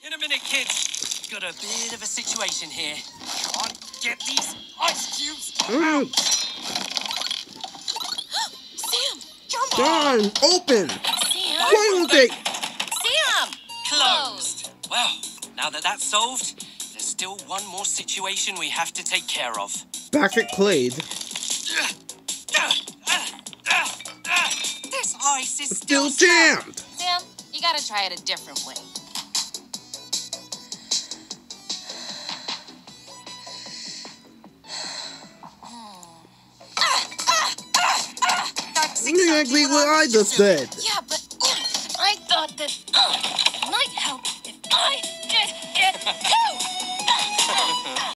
In a minute, kids. Got a bit of a situation here. Can't get these ice cubes out. Sam, jump Darn, open. Sam. Close it. Sam. Closed. Well, now that that's solved, there's still one more situation we have to take care of. Back at Clade. This ice is Still jammed. Sam, you gotta try it a different way. That's Exactly what I just said. Yeah, but I thought that might help if I did it too.